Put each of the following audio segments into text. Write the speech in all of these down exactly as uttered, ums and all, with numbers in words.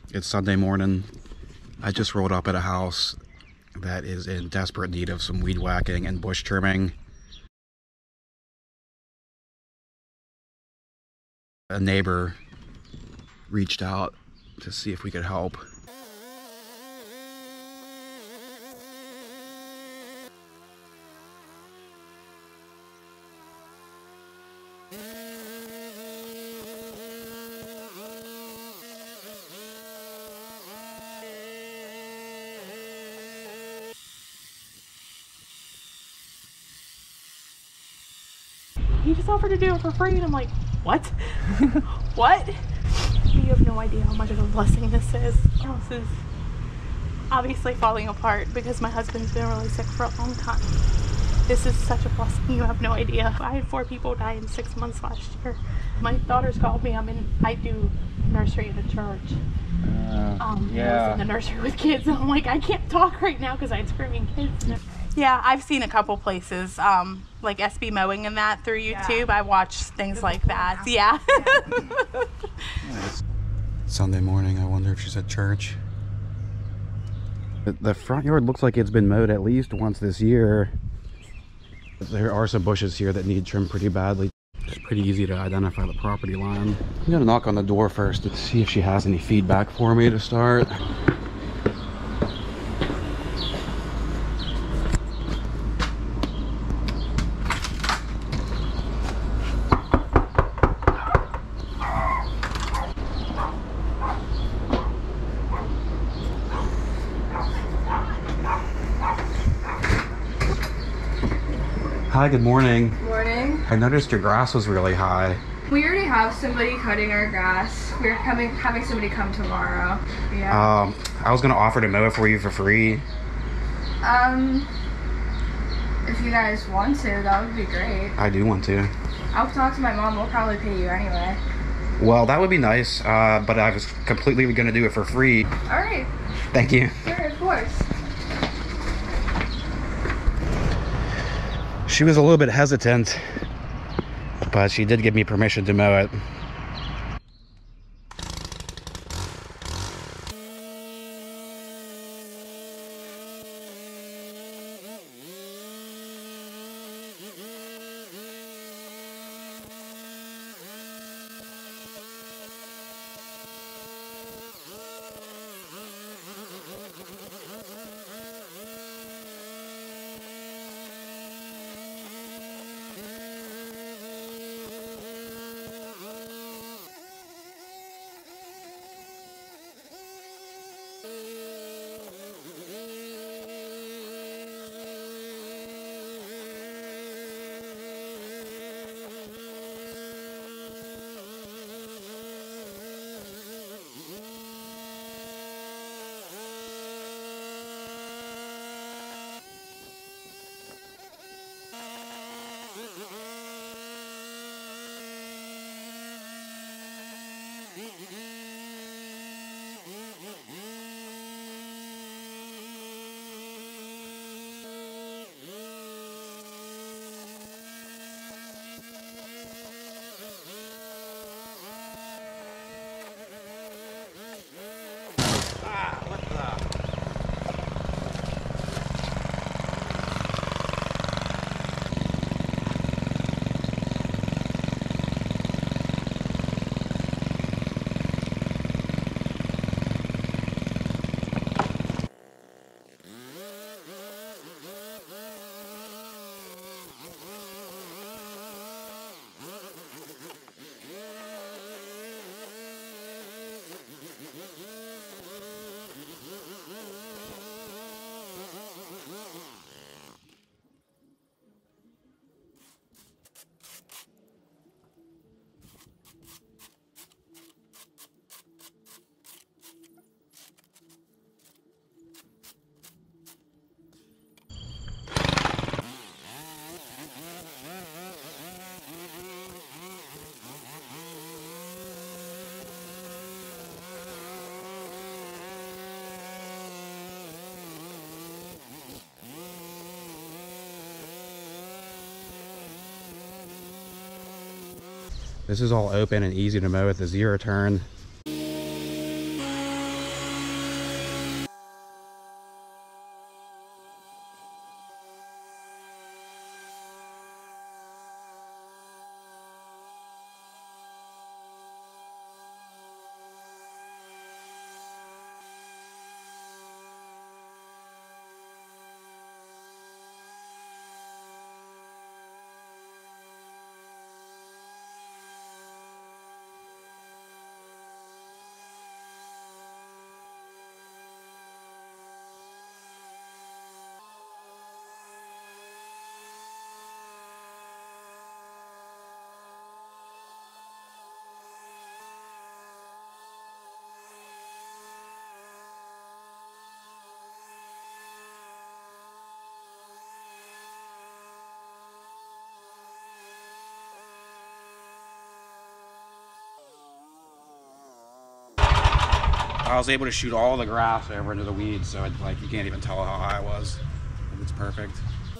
It's Sunday morning. I just rolled up at a house that is in desperate need of some weed whacking and bush trimming. A neighbor reached out to see if we could help. He just offered to do it for free, and I'm like, what? What? You have no idea how much of a blessing this is. This is obviously falling apart because my husband's been really sick for a long time. This is such a blessing, you have no idea. I had four people die in six months last year. My daughter's called me. I'm in, I do nursery at a church. Uh, um, yeah. I was in the nursery with kids, and I'm like, I can't talk right now because I had screaming kids. Yeah, I've seen a couple places, um, like S B Mowing and that through YouTube. Yeah. I watch things like that. Yeah. Sunday morning, I wonder if she's at church. The, the front yard looks like it's been mowed at least once this year. There are some bushes here that need trimmed pretty badly. It's pretty easy to identify the property line. I'm gonna knock on the door first to see if she has any feedback for me to start. Hi, good morning. Morning. I noticed your grass was really high. We already have somebody cutting our grass. We're coming, having somebody come tomorrow. Yeah. Um, I was gonna offer to mow it for you for free. Um, if you guys want to, that would be great. I do want to. I'll talk to my mom. We'll probably pay you anyway. Well, that would be nice, uh, but I was completely gonna do it for free. All right. Thank you. Sure, of course. She was a little bit hesitant, but she did give me permission to mow it. This is all open and easy to mow with the zero turn. I was able to shoot all the grass over into the weeds, so it, like you can't even tell how high it was. It's perfect.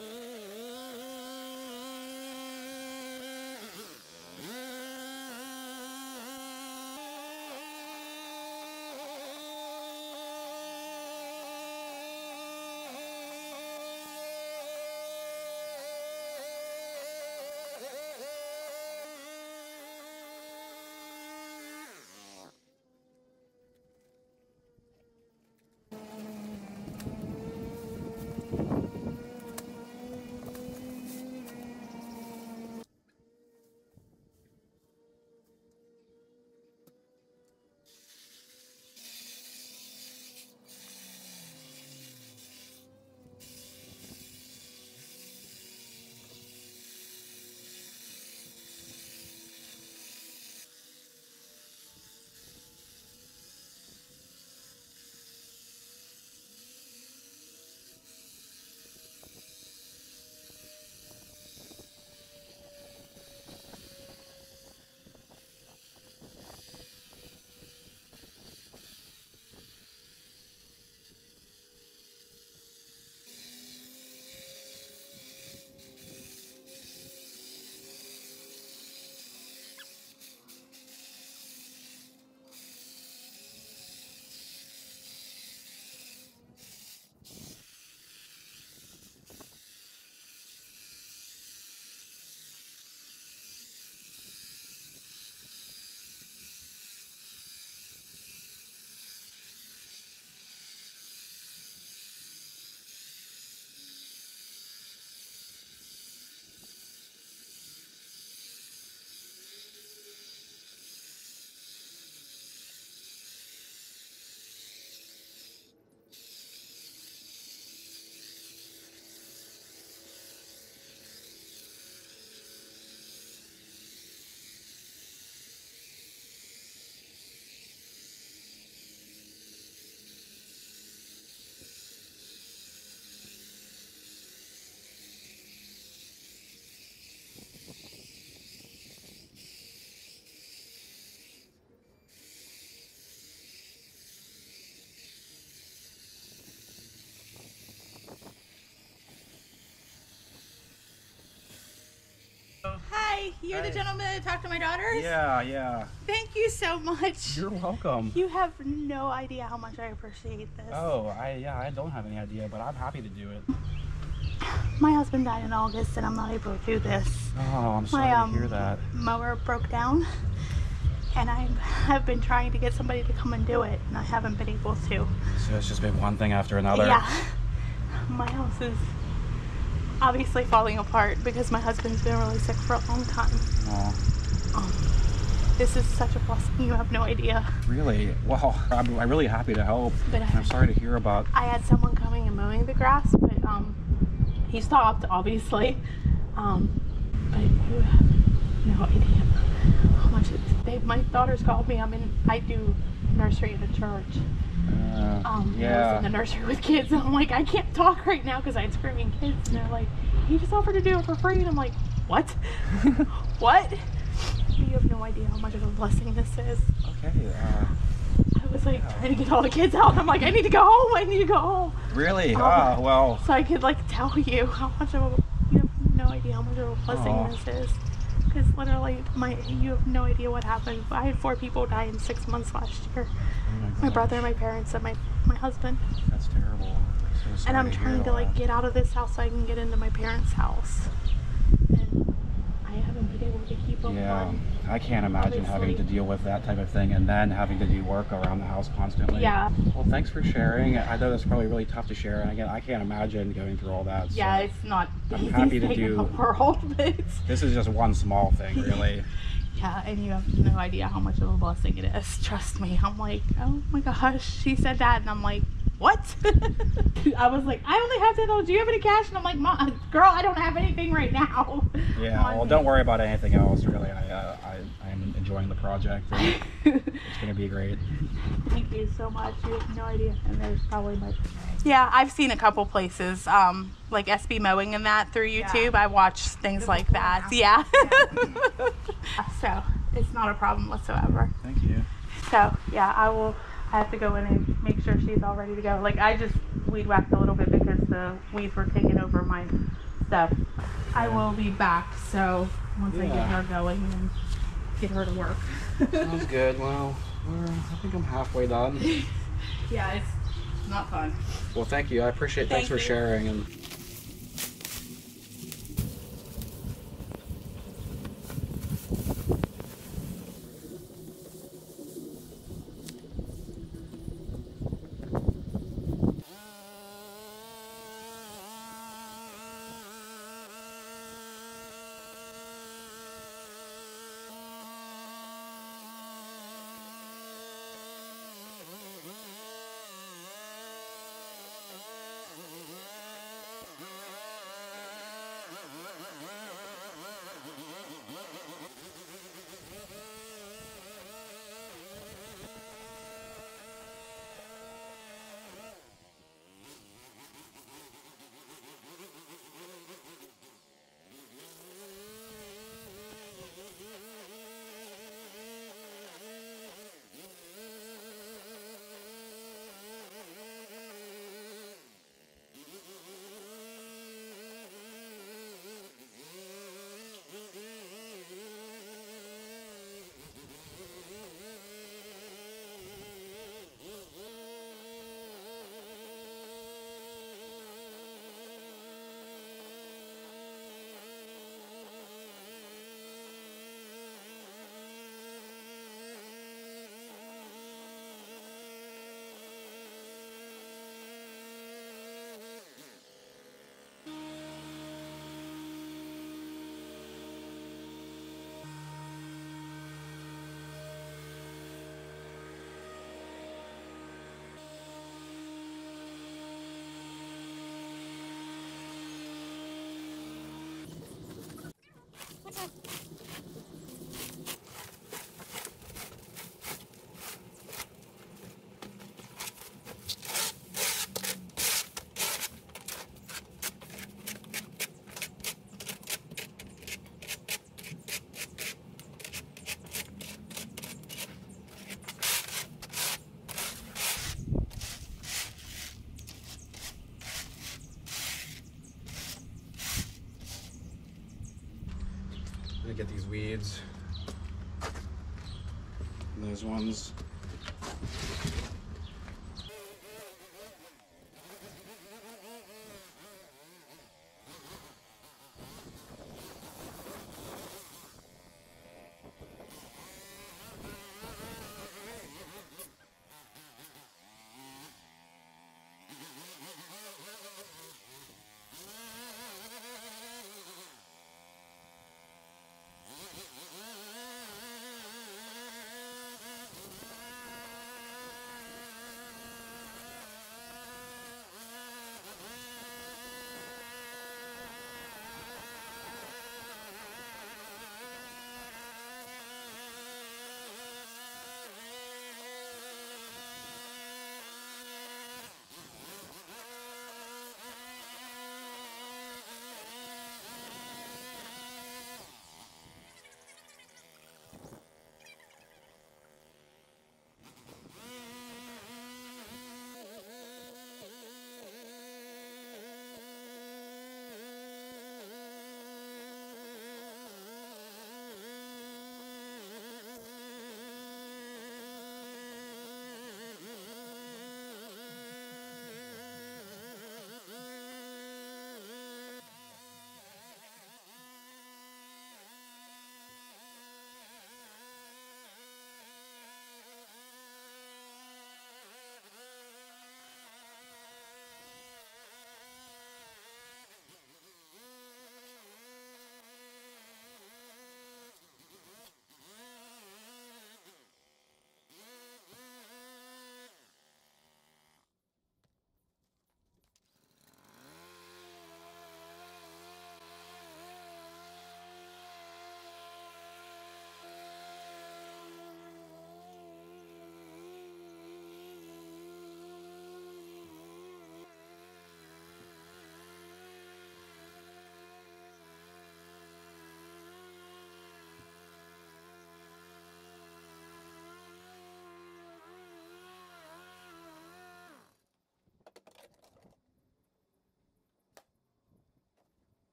Hi, you're Hi. the gentleman that talked to my daughters? Yeah, yeah. Thank you so much. You're welcome. You have no idea how much I appreciate this. Oh, I yeah, I don't have any idea, but I'm happy to do it. My husband died in August and I'm not able to do this. Oh, I'm sorry My um, to hear that. mower broke down and I have been trying to get somebody to come and do it and I haven't been able to. So it's just been one thing after another. Yeah. My house is obviously falling apart because my husband's been really sick for a long time. Oh. Um, this is such a blessing, you have no idea. Really? Well, I'm, I'm really happy to help. But I, I'm sorry to hear about. I had someone coming and mowing the grass, but um, he stopped, obviously. Um, but you have no idea how much it's. They, my daughters called me. I'm in. I do nursery at a church. Uh, Um, yeah. and I was in the nursery with kids, and I'm like, I can't talk right now because I had screaming kids, and they're like, he just offered to do it for free, and I'm like, what? What? You have no idea how much of a blessing this is. Okay. Uh, I was like yeah. trying to get all the kids out, and I'm like, I need to go home. I need to go home. Really? Um, Ah, well. So I could like tell you how much of a. You have no idea how much of a blessing Aw. this is. Because literally, my you have no idea what happened. I had four people die in six months last year. Oh my, My gosh. brother, my parents, and my my husband. That's terrible. I'm so sorry And I'm to trying hear to all like that. get out of this house so I can get into my parents' house. And I haven't been able to keep them Yeah, on. I can't imagine having to Obviously. deal with that type of thing and then having to do work around the house constantly. Yeah. Well, thanks for sharing. I know that's probably really tough to share, and again, I can't imagine going through all that. So Yeah, it's not the I'm easiest happy to thing in do- the world, but it's, this is just one small thing, really. yeah, and you have no idea how much of a blessing it is. Trust me. I'm like, oh my gosh, she said that, and I'm like, what? I was like, I only have ten dollars. Do you have any cash? And I'm like, Mom, girl, I don't have anything right now. Yeah, Come on, well, babe. don't worry about anything else, really. I, uh, I, I'm enjoying the project, and it's going to be great. Thank you so much. You have no idea. And there's probably much. Yeah, I've seen a couple places, um, like S B Mowing and that through YouTube. Yeah. I watch things The like before that. and Yeah. So it's not a problem whatsoever. Thank you. So yeah, I will I have to go in and make sure she's all ready to go. Like, I just weed whacked a little bit because the weeds were taking over my stuff. I will be back, so once yeah. I get her going and get her to work. Sounds good. Well, we're, I think I'm halfway done. Yeah, it's not fun. Well, thank you. I appreciate it. Thanks Thank for you. sharing. And I'm gonna get these weeds. And those ones.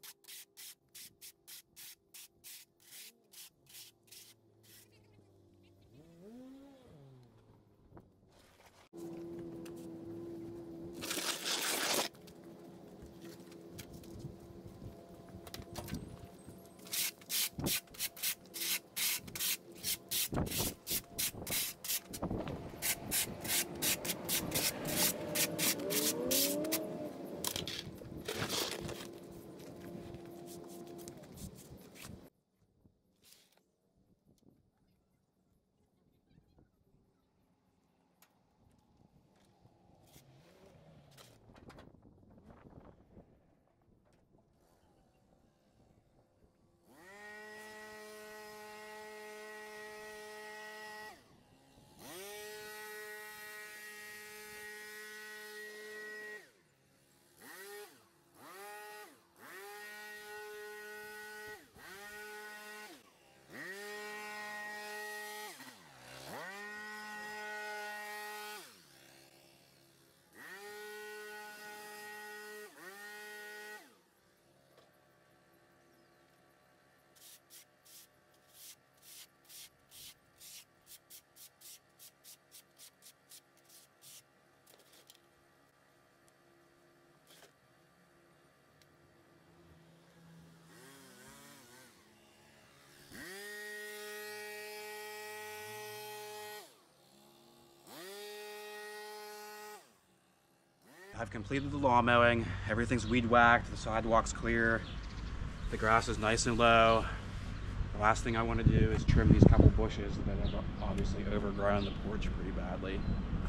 I've completed the lawn mowing. Everything's weed whacked, the sidewalk's clear, the grass is nice and low. The last thing I want to do is trim these couple bushes that have obviously overgrown the porch pretty badly.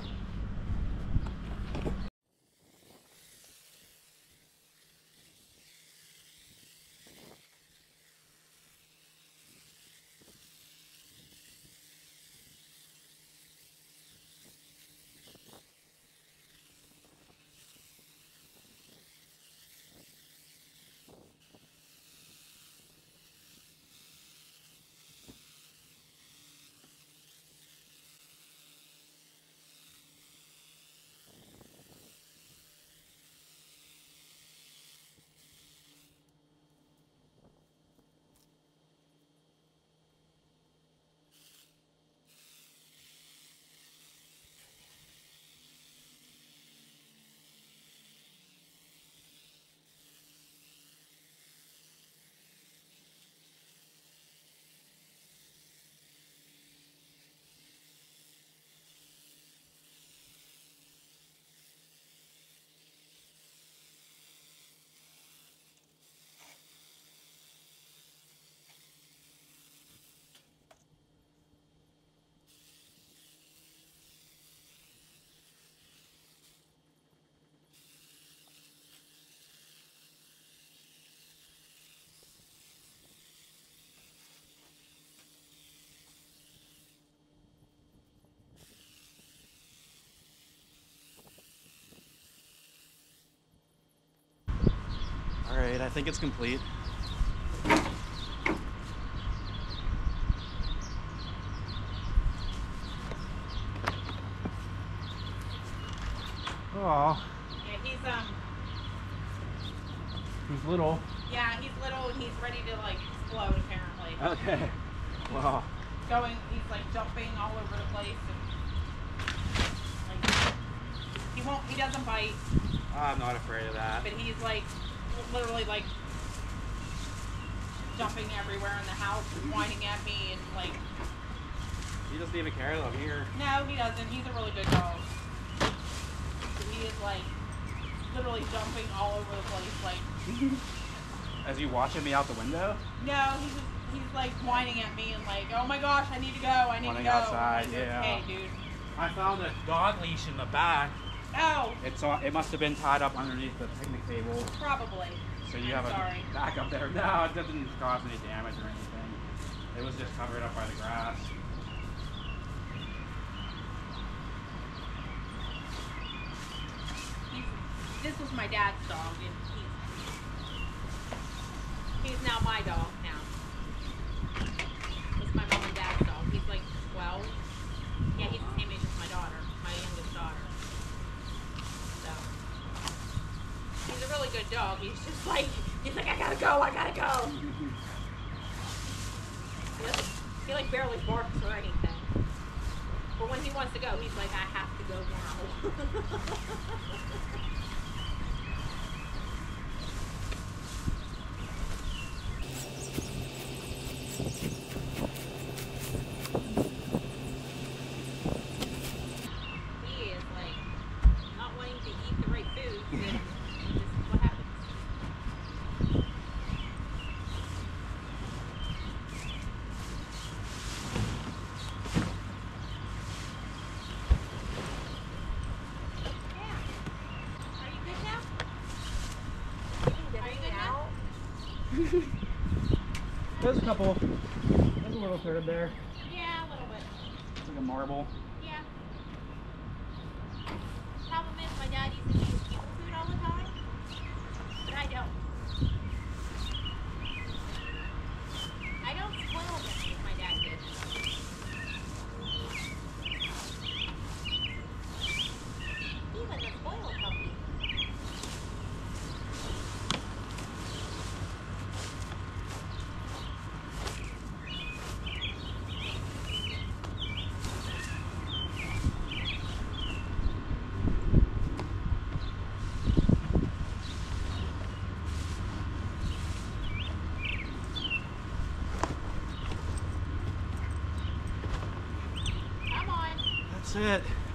Alright, I think it's complete. Oh, Yeah, he's um. he's little. Yeah, he's little and he's ready to like explode apparently. Okay. Wow. Going, he's like jumping all over the place and like he won't. He doesn't bite, I'm not afraid of that. but he's like literally like jumping everywhere in the house and whining at me and like. He doesn't even care that I'm here. No, he doesn't. He's a really good dog. He is like literally jumping all over the place, like. As you watching me out the window? No, he's just, he's like whining at me and like, oh my gosh, I need to go, I need Running to go. outside, I'm like, yeah. okay, dude. I found a dog leash in the back. Oh, It's uh, it must have been tied up underneath the picnic table. probably. So you I'm have sorry. a back up there. No, it doesn't cause any damage or anything. It was just covered up by the grass. He's, this was my dad's dog, and he's he's now my dog now. It's my mom and dad's dog. He's like twelve. Yeah, he's the same age as my daughter, my youngest daughter. So he's a really good dog. He's just like He's like, I gotta go, I gotta go. He, doesn't, he like barely barks or anything. But when he wants to go, he's like, I have to go now. He is like not wanting to eat the right food. And this is what happens. There's a couple. There's a little third there. Yeah, a little bit. Like a marble. Yeah. Problem is, my dad used to eat people food all the time, but I don't. I don't spoil them as my dad did. Even the spoiled puppy. That's it.